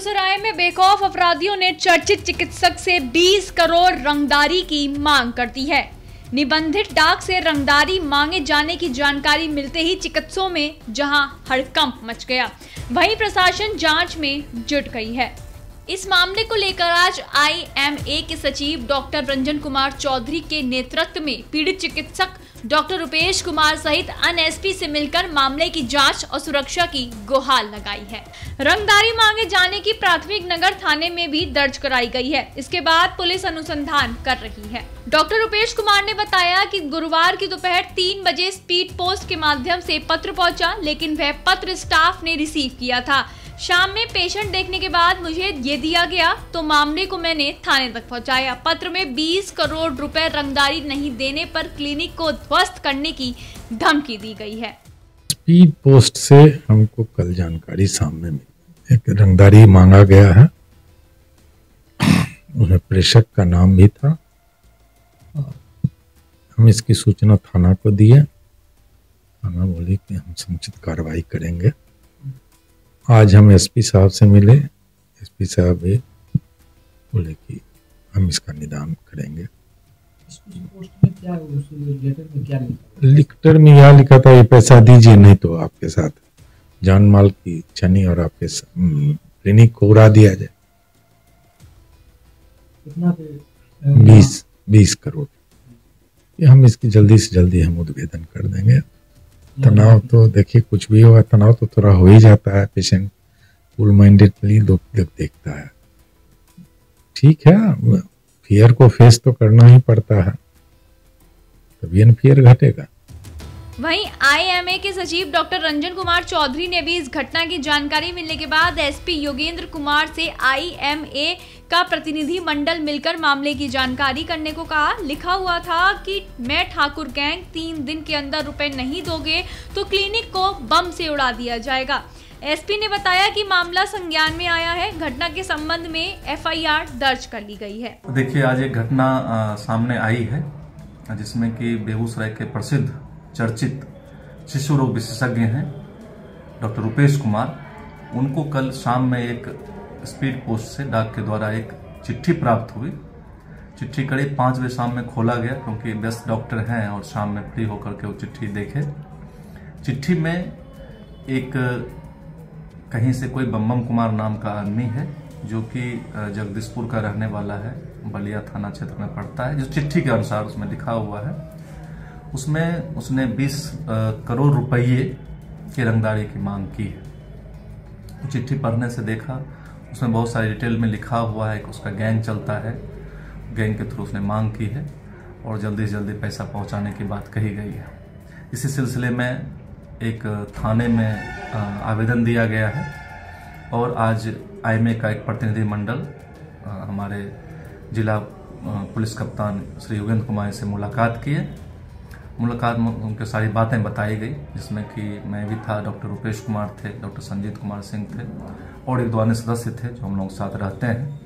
बेगूसराय में बेखौफ अपराधियों ने चर्चित चिकित्सक से 20 करोड़ रंगदारी की मांग कर दी है। निबंधित डाक से रंगदारी मांगे जाने की जानकारी मिलते ही चिकित्सकों में जहां हड़कंप मच गया, वहीं प्रशासन जांच में जुट गई है। इस मामले को लेकर आज IMA के सचिव डॉक्टर रंजन कुमार चौधरी के नेतृत्व में पीड़ित चिकित्सक डॉक्टर रुपेश कुमार सहित अन्य SP से मिलकर मामले की जांच और सुरक्षा की गुहार लगाई है। रंगदारी मांगे जाने की प्राथमिक नगर थाने में भी दर्ज कराई गई है। इसके बाद पुलिस अनुसंधान कर रही है। डॉक्टर रुपेश कुमार ने बताया कि गुरुवार की दोपहर 3 बजे स्पीड पोस्ट के माध्यम से पत्र पहुंचा, लेकिन वह पत्र स्टाफ ने रिसीव किया था। शाम में पेशेंट देखने के बाद मुझे ये दिया गया तो मामले को मैंने थाने तक पहुंचाया। पत्र में 20 करोड़ रुपए रंगदारी नहीं देने पर क्लिनिक को ध्वस्त करने की धमकी दी गई है। स्पीड पोस्ट से हमको कल जानकारी सामने मिली, एक रंगदारी मांगा गया है। उसमें प्रेषक का नाम भी था। हम इसकी सूचना थाना को दिए। थाना बोली कि हम समुचित कार्रवाई करेंगे। आज हम SP साहब से मिले। SP साहब भी बोले कि हम इसका निदान करेंगे। लेटर में क्या लिखा था, ये पैसा दीजिए नहीं तो आपके साथ जान माल की छनी और आपके क्लिनिक को उड़ा दिया जाए। 20 करोड़। ये हम इसकी जल्दी से जल्दी हम उद्भेदन कर देंगे। तनाव तो देखिए, कुछ भी होगा तनाव तो थोड़ा हो ही जाता है। पेशेंट फुल माइंडेडली लोग देखता है। ठीक है, फियर को फेस तो करना ही पड़ता है, तभी न फियर घटेगा। वहीं IMA के सचिव डॉक्टर रंजन कुमार चौधरी ने भी इस घटना की जानकारी मिलने के बाद SP योगेंद्र कुमार से IMA का प्रतिनिधि मंडल मिलकर मामले की जानकारी करने को कहा। लिखा हुआ था कि मैं ठाकुर गैंग 3 दिन के अंदर रुपए नहीं दोगे तो क्लिनिक को बम से उड़ा दिया जाएगा। SP ने बताया कि मामला संज्ञान में आया है। घटना के संबंध में FIR दर्ज कर ली गई है। देखिए, आज एक घटना सामने आई है जिसमें कि बेगूसराय के प्रसिद्ध चर्चित शिशु रोग विशेषज्ञ हैं डॉक्टर रुपेश कुमार। उनको कल शाम में एक स्पीड पोस्ट से डाक के द्वारा एक चिट्ठी प्राप्त हुई। चिट्ठी करीब 5 बजे शाम में खोला गया, क्योंकि व्यस्त डॉक्टर हैं और शाम में फ्री होकर के वो चिट्ठी देखे। चिट्ठी में एक कहीं से कोई बम्बम कुमार नाम का आदमी है, जो कि जगदीशपुर का रहने वाला है, बलिया थाना क्षेत्र में पड़ता है। जो चिट्ठी के अनुसार उसमें लिखा हुआ है, उसमें उसने 20 करोड़ रुपये की रंगदारी की मांग की है। चिट्ठी पढ़ने से देखा, उसमें बहुत सारी डिटेल में लिखा हुआ है कि उसका गैंग चलता है, गैंग के थ्रू उसने मांग की है और जल्दी से जल्दी पैसा पहुंचाने की बात कही गई है। इसी सिलसिले में एक थाने में आवेदन दिया गया है और आज IMA का एक प्रतिनिधि मंडल हमारे जिला पुलिस कप्तान श्री योगेंद्र कुमार से मुलाकात किए। मुलाकात में उनके सारी बातें बताई गई, जिसमें कि मैं भी था, डॉक्टर रुपेश कुमार थे, डॉक्टर संजीत कुमार सिंह थे और एक 2 अन्य सदस्य थे जो हम लोग साथ रहते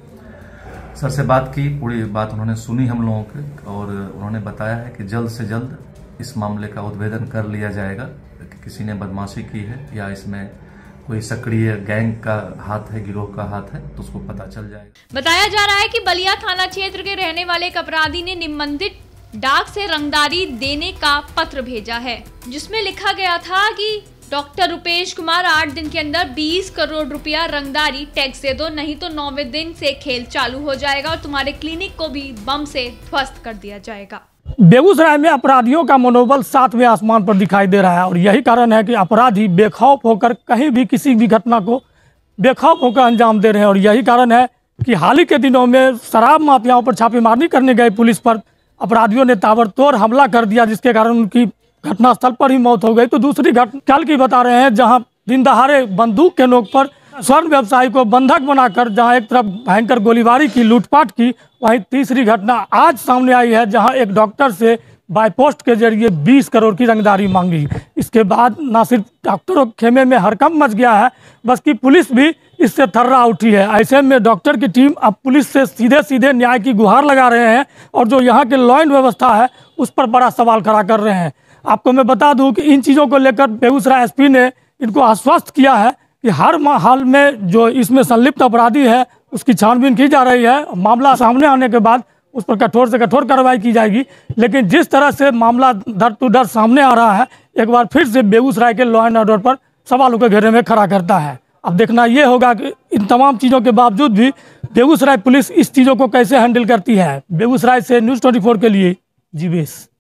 हैं। सर से बात की, पूरी बात उन्होंने सुनी हम लोगों की, और उन्होंने बताया है कि जल्द से जल्द इस मामले का उद्भेदन कर लिया जाएगा कि किसी ने बदमाशी की है या इसमें कोई सक्रिय गैंग का हाथ है, गिरोह का हाथ है, तो उसको पता चल जाएगा। बताया जा रहा है कि बलिया थाना क्षेत्र के रहने वाले एक अपराधी ने निबंधित डाक से रंगदारी देने का पत्र भेजा है, जिसमें लिखा गया था कि डॉक्टर रुपेश कुमार 8 दिन के अंदर 20 करोड़ रुपया रंगदारी टैक्स दे दो, नहीं तो 9वें दिन से खेल चालू हो जाएगा और तुम्हारे क्लिनिक को भी बम से ध्वस्त कर दिया जाएगा। बेगूसराय में अपराधियों का मनोबल 7वें आसमान पर दिखाई दे रहा है और यही कारण है कि अपराधी बेखौफ होकर कहीं भी किसी भी घटना को बेखौफ होकर अंजाम दे रहे हैं। और यही कारण है कि हाल ही के दिनों में शराब माफियाओं पर छापेमारी करने गए पुलिस पर अपराधियों ने ताबड़तोड़ हमला कर दिया, जिसके कारण उनकी घटनास्थल पर ही मौत हो गई। तो दूसरी घटना कल की बता रहे हैं, जहां दिन दहाड़े बंदूक के नोक पर स्वर्ण व्यवसायी को बंधक बनाकर जहां एक तरफ भयंकर गोलीबारी की, लूटपाट की, वहीं तीसरी घटना आज सामने आई है, जहां एक डॉक्टर से बाय पोस्ट के जरिए 20 करोड़ की रंगदारी मांगी। इसके बाद न सिर्फ डॉक्टरों के खेमे में हड़कंप मच गया है, बल्कि पुलिस भी इससे थर्रा उठी है। ऐसे में डॉक्टर की टीम अब पुलिस से सीधे सीधे न्याय की गुहार लगा रहे हैं और जो यहाँ के लॉ एंड व्यवस्था है उस पर बड़ा सवाल खड़ा कर रहे हैं। आपको मैं बता दूं कि इन चीज़ों को लेकर बेगूसराय SP ने इनको आश्वस्त किया है कि हर हाल में जो इसमें संलिप्त अपराधी है उसकी छानबीन की जा रही है। मामला सामने आने के बाद उस पर कठोर से कठोर कार्रवाई की जाएगी। लेकिन जिस तरह से मामला दर टू दर सामने आ रहा है, एक बार फिर से बेगूसराय के लॉ एंड ऑर्डर पर सवालों के घेरे में खड़ा करता है। अब देखना ये होगा कि इन तमाम चीज़ों के बावजूद भी बेगूसराय पुलिस इस चीज़ों को कैसे हैंडल करती है। बेगूसराय से न्यूज़ 24 के लिए जीवेश।